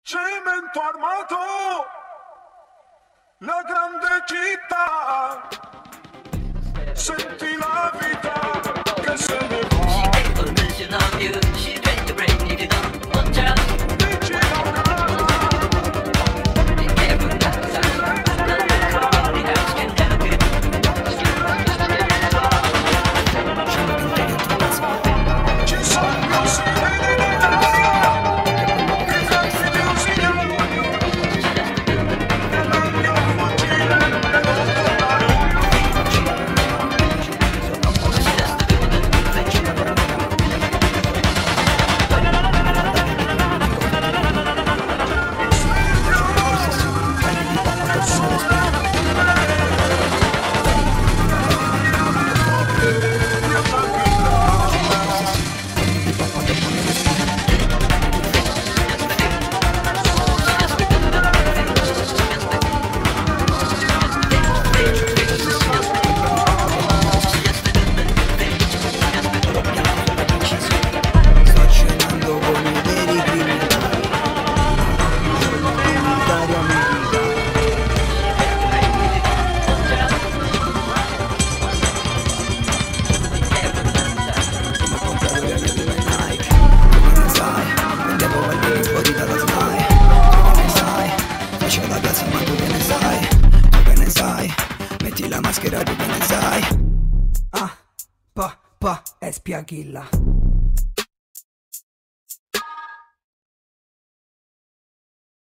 Cemento armato, la grande città, senti la vita che se ne va. Metti la maschera, tu che ne sai. Ah, pa, pa, e spiachilla.